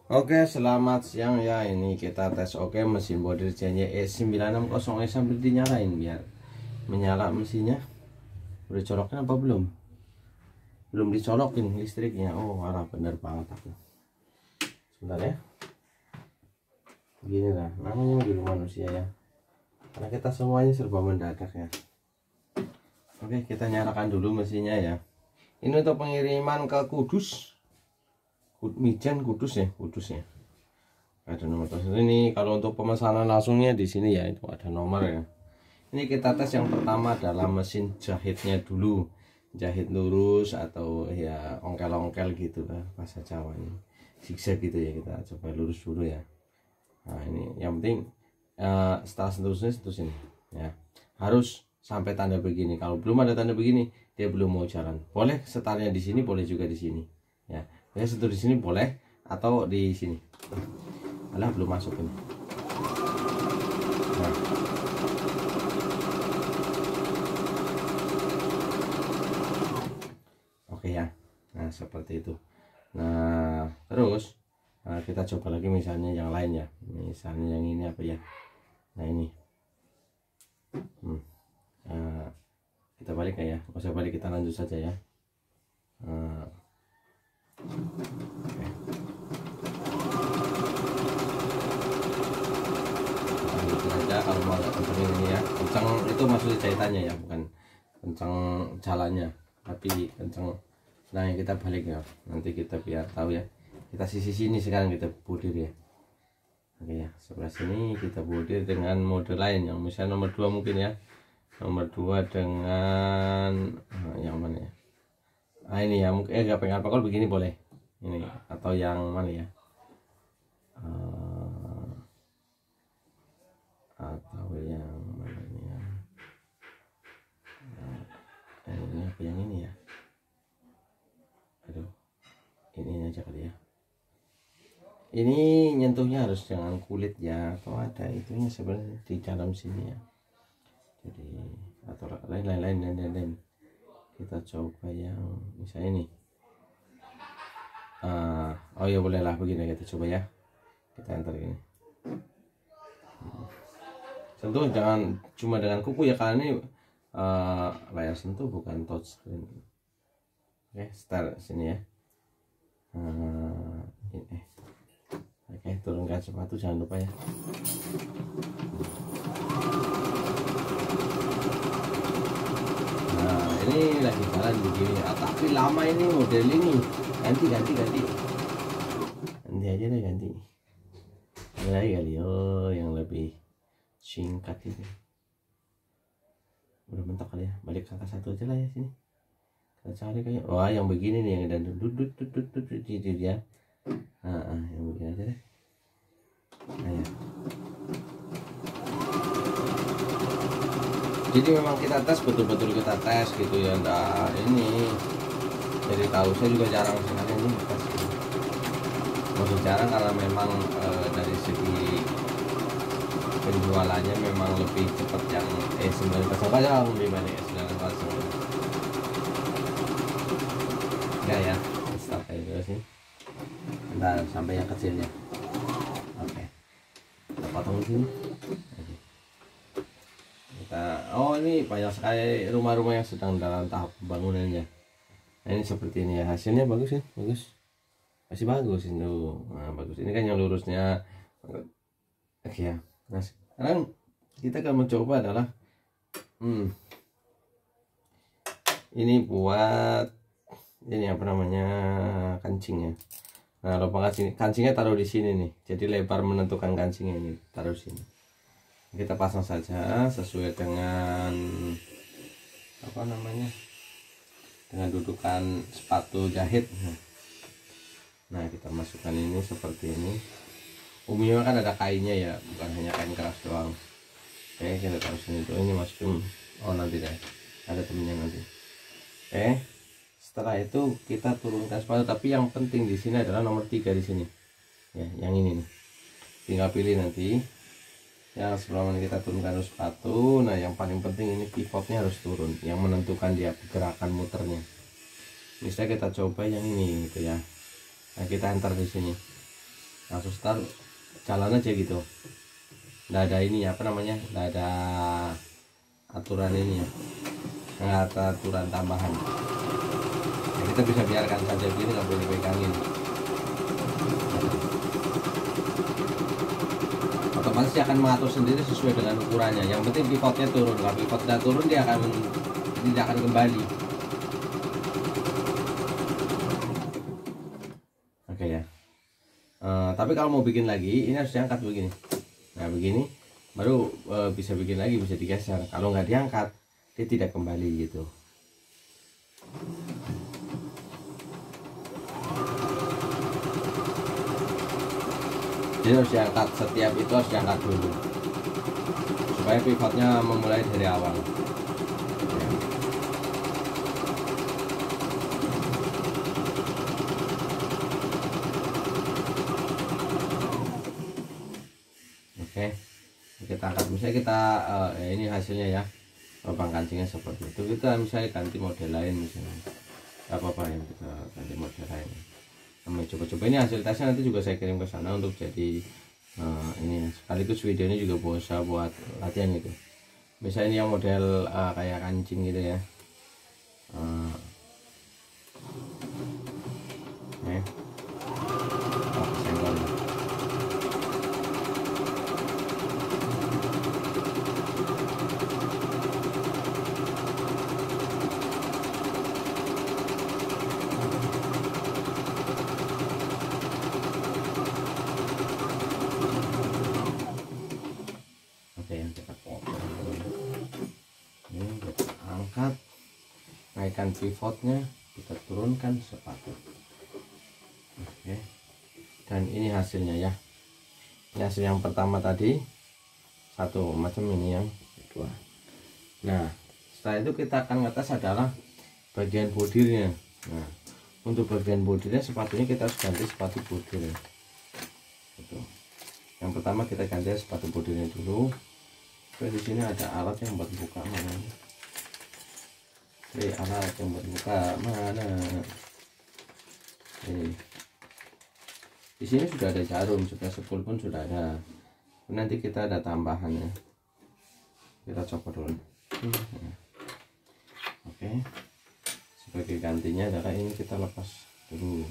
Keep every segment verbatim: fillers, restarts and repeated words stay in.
Oke, selamat siang ya. Ini kita tes oke mesin body J N Y E sembilan enam nol S sambil dinyalain biar menyala mesinnya. Udah colokin apa belum? Belum dicolokin listriknya. Oh, malah bener banget aku. Sebentar ya. Begini lah, namanya dulu manusia ya. Karena kita semuanya serba mendadak ya. Oke, kita nyalakan dulu mesinnya ya. Ini untuk pengiriman ke Kudus. Mijen Kudus ya, Kudus ya. Ada nomor tersebut ini. Kalau untuk pemesanan langsungnya di sini ya, itu ada nomor ya. Ini kita tes yang pertama adalah mesin jahitnya dulu, jahit lurus atau ya ongkel-ongkel gitu lah bahasa Jawanya, zigzag gitu ya. Kita coba lurus dulu ya. Nah ini yang penting uh, setelah sentuh-sentuh sentuh sini ya, harus sampai tanda begini. Kalau belum ada tanda begini, dia belum mau jalan. Boleh setarnya di sini, boleh juga di sini ya. Ya sentuh di sini boleh atau di sini. Alah belum masuk ini. Nah. Oke ya. Nah seperti itu. Nah terus nah, kita coba lagi misalnya yang lain ya. Misalnya yang ini apa ya? Nah ini. Hmm. Nah, kita balik ya. Nggak usah balik, kita lanjut saja ya. Nah. Oke. Kita lanjutin aja kalau mau agak kenceng ini ya. Kenceng itu maksudnya jahitannya ya, bukan kenceng jalannya, tapi kenceng. Nah yang kita balik ya, nanti kita biar tahu ya. Kita sisi sini sekarang kita bordir ya. Oke ya, sebelah sini kita bordir dengan mode lain yang misalnya nomor dua mungkin ya. Nomor dua dengan nah, yang mana ya? Nah ini ya, mungkin eh gak pengen apa kalau begini boleh ini, atau yang mana ya, uh, atau yang mana ya, uh, ini apa yang ini ya, aduh ini aja kali ya. Ini nyentuhnya harus dengan kulit ya, atau ada itunya sebenarnya di dalam sini ya. Jadi atau lain lain lain lain lain. Kita coba yang misalnya ini. Uh, oh ya bolehlah begini, kita coba ya. Kita enter ini. Sentuh jangan cuma dengan kuku ya, karena ini uh, layar sentuh bukan touchscreen. Oke, start sini ya. Uh, ini. Oke, turunkan sepatu jangan lupa ya. Ini lagi jalan begini ya, tapi lama ini model ini. Ganti ganti ganti ganti aja deh, ganti lagi kali. Oh yang lebih singkat ini udah mentok kali ya. Balik ke angka satu aja lah ya, sini kita cari kayak wah yang begini nih, yang dan duduk duduk duduk duduk duduk ya. Nah yang begini aja deh. Nah ya, jadi memang kita tes, betul-betul kita tes gitu ya. Nah ini jadi tahu, saya juga jarang sekali ini tes. Maksud jarang karena memang e, dari segi penjualannya memang lebih cepat yang E sembilan belas aja dibanding E sembilan belas. Enggak ya, start kayak gitu sih. Bentar sampai yang kecilnya. Oke, kita potong di sini. Oh ini banyak sekali rumah-rumah yang sedang dalam tahap pembangunannya. Nah, ini seperti ini ya, hasilnya bagus ya, bagus, masih bagus itu. Nah, bagus ini kan yang lurusnya. Oke ya. Nah sekarang kita akan mencoba adalah hmm, ini buat ini apa namanya, kancingnya. Nah lubang kancing, kancingnya taruh di sini nih, jadi lebar menentukan kancingnya ini taruh sini. Kita pasang saja sesuai dengan apa namanya, dengan dudukan sepatu jahit. Nah kita masukkan ini seperti ini. Umumnya kan ada kainnya ya, bukan hanya kain keras doang. Oke kita taruh sini tuh, ini masukin. Oh nanti deh, ada temennya nanti. Oke setelah itu kita turunkan sepatu, tapi yang penting di sini adalah nomor tiga di sini ya, yang ini nih tinggal pilih nanti. Yang sebelum kita turunkan sepatu. Nah yang paling penting ini pivotnya harus turun, yang menentukan dia gerakan muternya. Misalnya kita coba yang ini gitu ya. Nah kita enter di sini. langsung start jalan aja gitu, nggak ada ini apa namanya, nggak ada aturan ini ya, nggak ada aturan tambahan ya, kita bisa biarkan saja begini, nggak boleh pegangin, otomatis dia akan mengatur sendiri sesuai dengan ukurannya. Yang penting pivotnya turun, kalau pivotnya turun dia akan tidak akan kembali. Oke ya. Uh, tapi kalau mau bikin lagi, ini harus diangkat begini. Nah begini, baru uh, bisa bikin lagi, bisa digeser. Kalau nggak diangkat, dia tidak kembali gitu. Jadi harus diangkat, setiap itu harus diangkat dulu, supaya pivotnya memulai dari awal. Oke, kita angkat, misalnya kita uh, ya ini hasilnya ya, lubang kancingnya seperti itu. Kita misalnya ganti model lain, misalnya apa apa yang kita ganti model lain. Kami coba-coba, ini hasil tesnya nanti juga saya kirim ke sana untuk jadi uh, ini sekaligus videonya juga bisa buat latihan gitu. Misalnya ini yang model uh, kayak kancing gitu ya. Uh, eh. Oh, senggol. Naikkan pivotnya, kita turunkan sepatu. Oke, dan ini hasilnya ya. Ini hasil yang pertama tadi, satu macam, ini yang kedua. Nah setelah itu kita akan ngetes adalah bagian bodinya. Nah untuk bagian bodinya sepatunya kita harus ganti sepatu bodinya. Yang pertama kita ganti sepatu bodinya dulu. Oke, di sini ada alat yang buat buka, mana? Oke, alat yang buat buka mana? Oke. Di sini sudah ada jarum, sudah sepul pun sudah ada. Nanti kita ada tambahannya. Kita coba dulu. Oke. Sebagai gantinya adalah ini kita lepas dulu.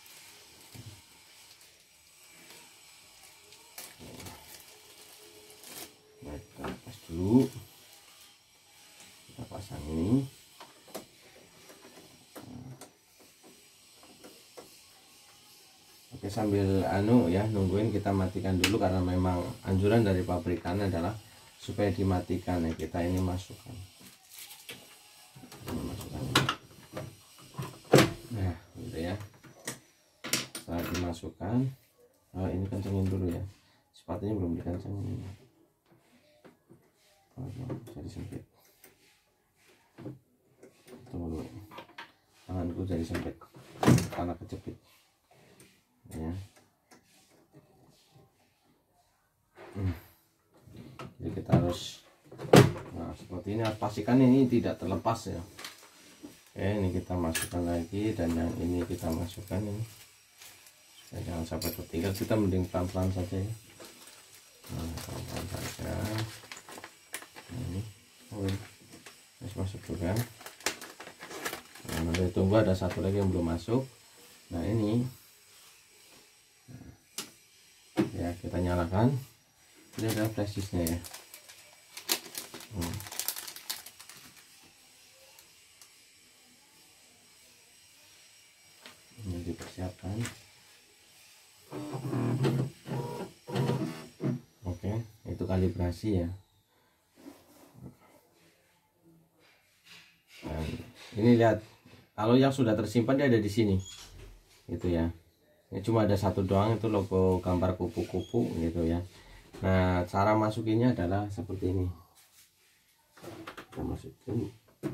Nah, kita lepas dulu. Kita pasang ini. Oke, sambil anu ya, nungguin, kita matikan dulu karena memang anjuran dari pabrikan adalah supaya dimatikan ya. Kita ini masukkan, ini masukkan. Nah gitu ya, setelah dimasukkan, oh, ini kencengin dulu ya, sepatunya belum dikencengin, oh, jadi sempit, tunggu dulu, tanganku jadi sempit karena kejepit ya. Hmm. Jadi kita harus, nah seperti ini, harus pastikan ini tidak terlepas ya. Oke, ini kita masukkan lagi, dan yang ini kita masukkan ini, supaya jangan sampai tertinggal. Kita mending pelan-pelan saja ya, nah, pelan-pelan saja. Nah, ini oh, harus masuk juga. Nah, nanti tunggu, ada satu lagi yang belum masuk. Nah ini ya, kita nyalakan. Ini ada flashdisknya ya. hmm. Ini dipersiapkan. Oke, itu kalibrasi ya. Dan ini lihat, kalau yang sudah tersimpan dia ada di sini gitu ya. Ini cuma ada satu doang, itu logo gambar kupu-kupu gitu ya. Nah cara masukinnya adalah seperti ini. Kita masukin.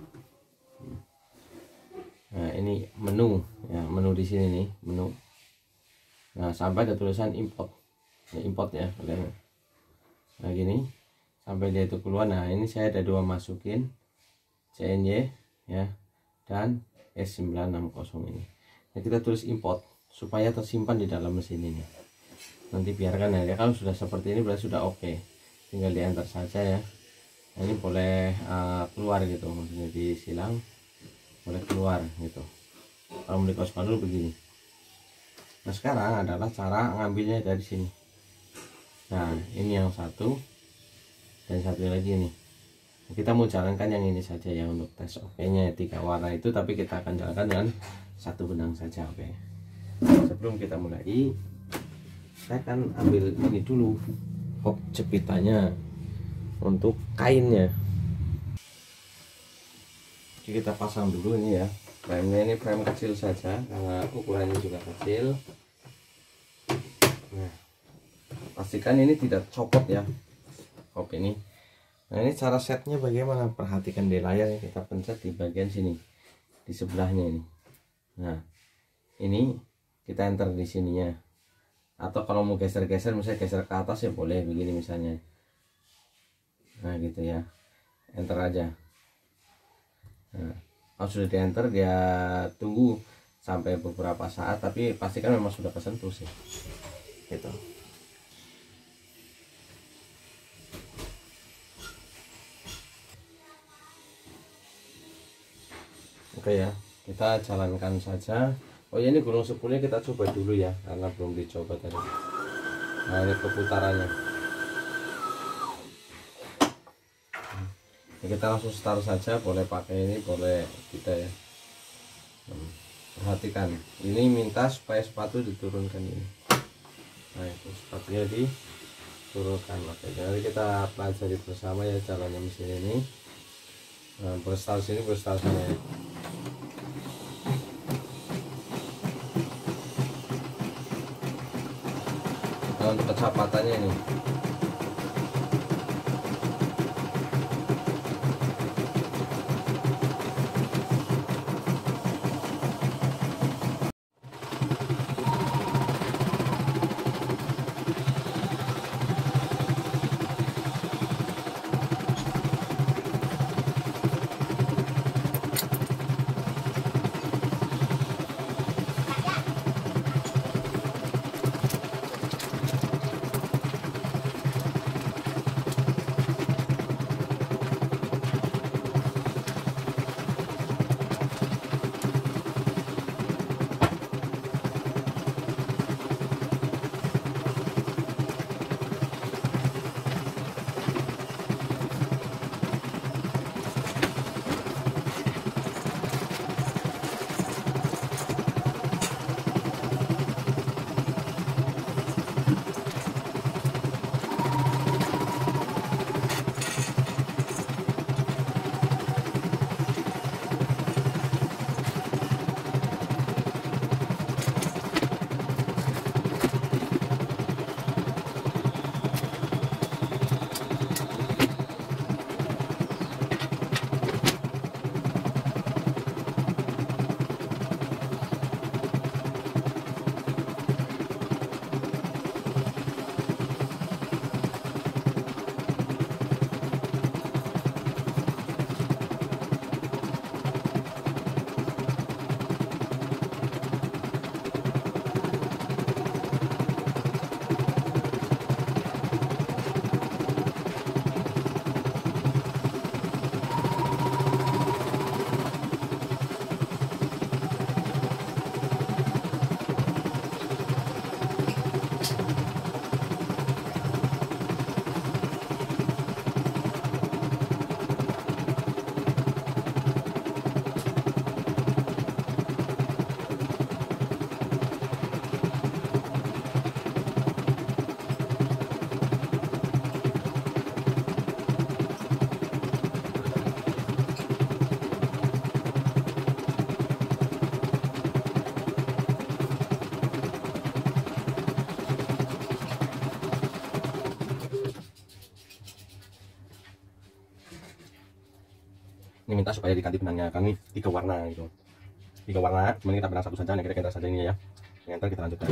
Nah ini menu ya, menu di sini nih, menu. Nah sampai ada tulisan import ya, import ya. Nah gini sampai dia itu keluar. Nah ini saya ada dua masukin, C N Y ya dan S sembilan enam nol ini. Nah kita tulis import supaya tersimpan di dalam mesin ini. nanti biarkan ya. Kalau sudah seperti ini berarti sudah oke, okay. Tinggal di enter saja ya. Nah, ini boleh uh, keluar gitu, maksudnya disilang boleh keluar gitu. Kalau mau dikosongkan dulu begini. Nah sekarang adalah cara ngambilnya dari sini. Nah ini yang satu dan satu lagi nih. Kita mau jalankan yang ini saja ya untuk tes oke nya tiga warna itu, tapi kita akan jalankan dengan satu benang saja. Oke, sebelum kita mulai saya akan ambil ini dulu hop jepitannya untuk kainnya. Jadi kita pasang dulu ini ya, frame-nya ini frame kecil saja karena ukurannya juga kecil. Nah pastikan ini tidak copot ya hop ini. Nah ini cara setnya bagaimana, perhatikan di layar ya, kita pencet di bagian sini di sebelahnya ini. Nah ini kita enter di sininya, atau kalau mau geser-geser misalnya geser ke atas ya boleh begini misalnya. Nah gitu ya, enter aja. Nah kalau sudah di enter dia tunggu sampai beberapa saat, tapi pastikan memang sudah kesentuh sih gitu. Oke ya, kita jalankan saja. Oh ya, ini gulung sepuluhnya kita coba dulu ya, karena belum dicoba tadi. Nah ini perputarannya. Nah, kita langsung start saja, boleh pakai ini, boleh tidak ya. Perhatikan, ini minta supaya sepatu diturunkan ini. Nah itu sepatunya diturunkan. Oke, jadi kita pelajari bersama ya jalannya mesin ini. Nah, berstal sini, berstal sana ya. Nah, untuk kecepatannya ini ini minta supaya diganti benangnya, kami tiga warna gitu, tiga warna, cuman kita benang satu saja. Nah kita enter saja ini ya, enter kita lanjutkan.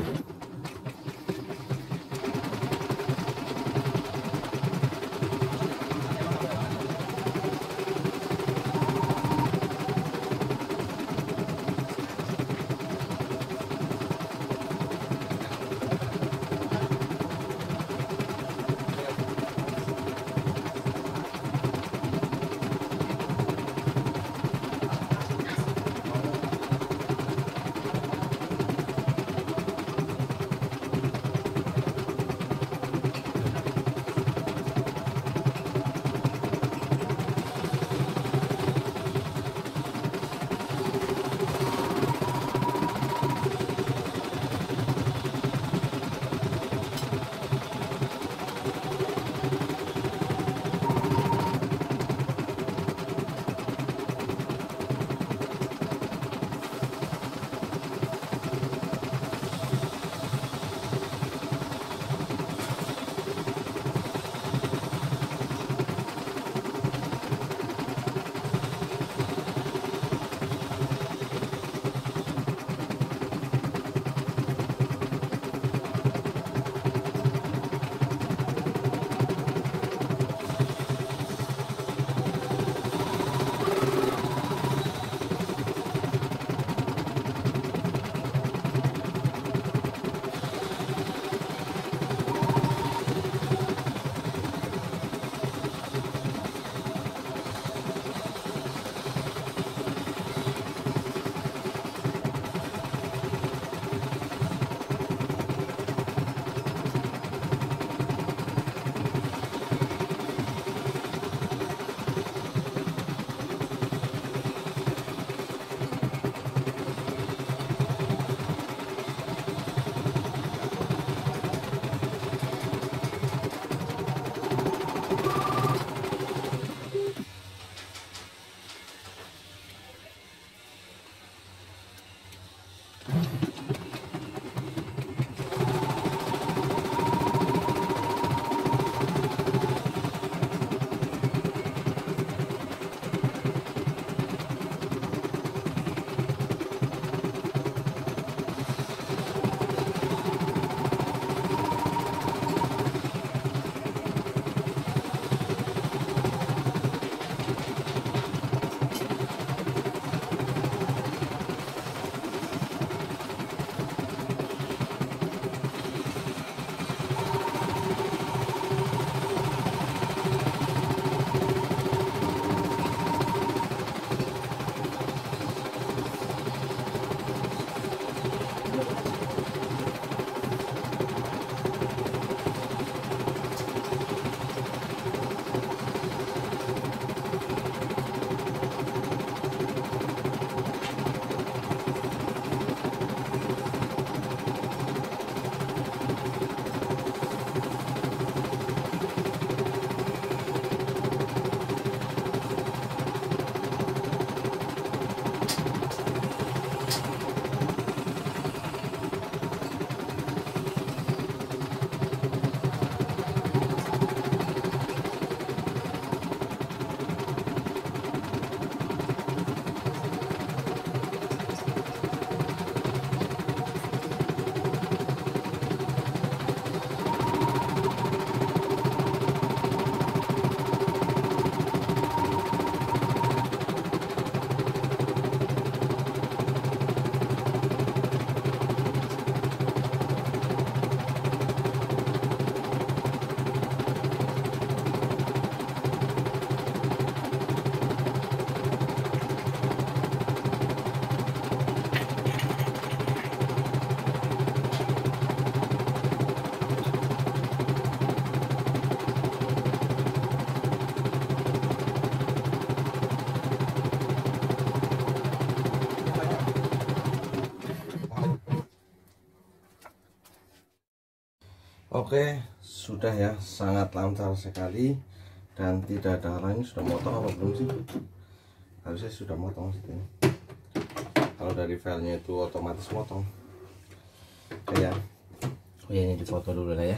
Oke, sudah ya, sangat lancar sekali dan tidak ada halangan. Sudah motong apa belum sih? Harusnya sudah motong sih. Kalau dari filenya itu otomatis motong. Oke ya. Oh ya, ini difoto dulu lah ya.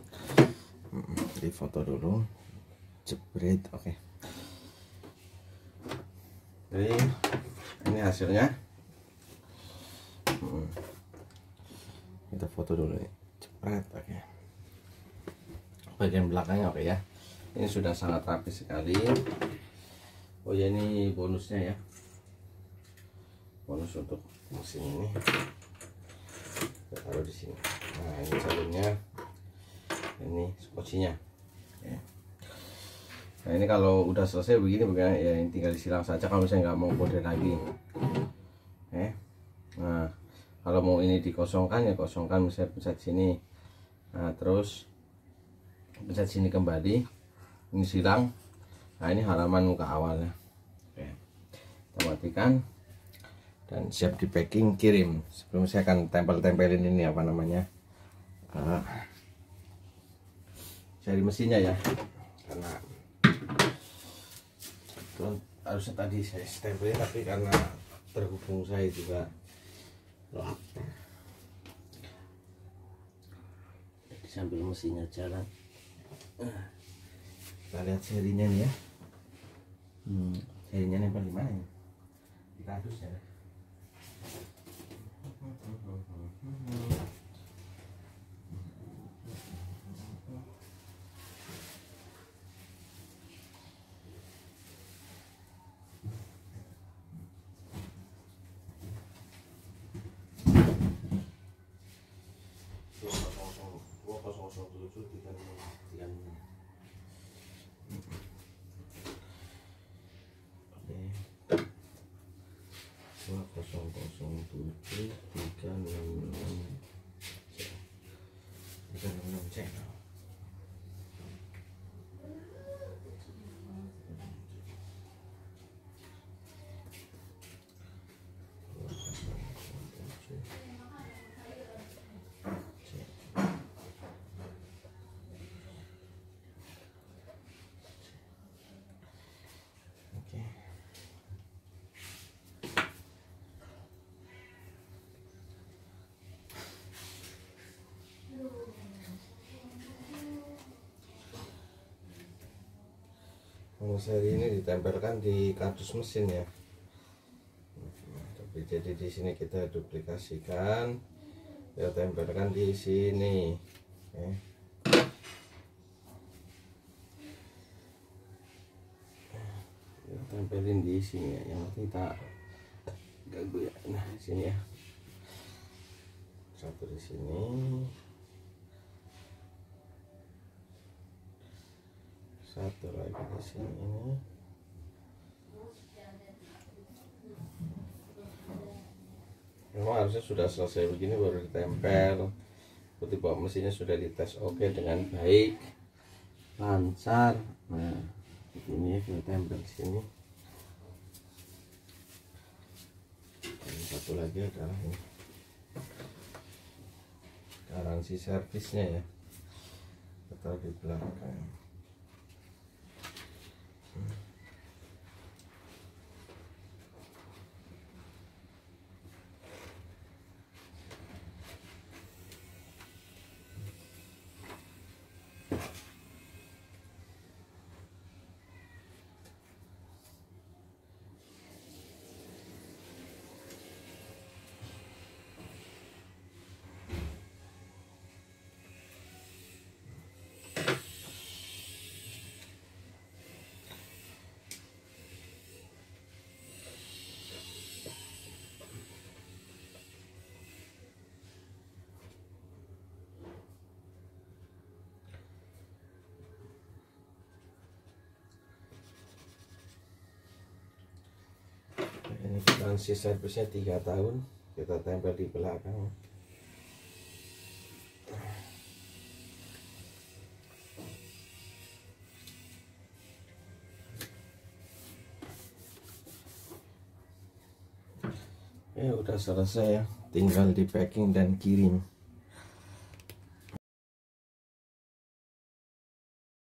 Difoto dulu. Jebret, oke. Jadi ini hasilnya. Kita foto dulu ya. Jebret, oke. Bagian belakangnya oke ya, ini sudah sangat rapi sekali. Oh ya, ini bonusnya ya, bonus untuk mesin ini kita taruh di sini. Nah, ini jalurnya, ini skocinya ya. Nah, ini kalau udah selesai begini begini ya, ini tinggal disilang saja kalau misalnya nggak mau kode lagi eh nah, kalau mau ini dikosongkan ya kosongkan, misalnya pencet sini, nah terus pencet sini kembali, ini silang. Nah, ini halaman muka awalnya. Oke, kita matikan dan siap di packing kirim. Sebelum saya akan tempel-tempelin ini apa namanya uh, jari mesinnya ya, karena itu harusnya tadi saya stempelin tapi karena terhubung saya juga lock. Jadi sambil mesinnya jalan, kita lihat serinya nih ya. Hmm, serinya nempel di mana ya? Di kardus ya. dua nol tujuh tiga tiga enam. dua nol nol tujuh tiga enam tiga enam cek. Kalau seri ini ditempelkan di kardus mesin ya. Tapi jadi di sini kita duplikasikan, kita tempelkan di sini. Oke. Kita tempelin di sini ya, yang kita ganggu ya. Nah, di sini ya. Satu di sini. Satu lagi di sini ini. Memang harusnya sudah selesai begini baru ditempel. Seperti bahwa mesinnya sudah dites oke dengan baik, lancar. Nah, ini kita tempel di sini. Dan satu lagi adalah ini garansi servisnya ya, kita di belakang. Ini garansi servisnya tiga tahun, kita tempel di belakang. Ya udah selesai ya, tinggal di packing dan kirim.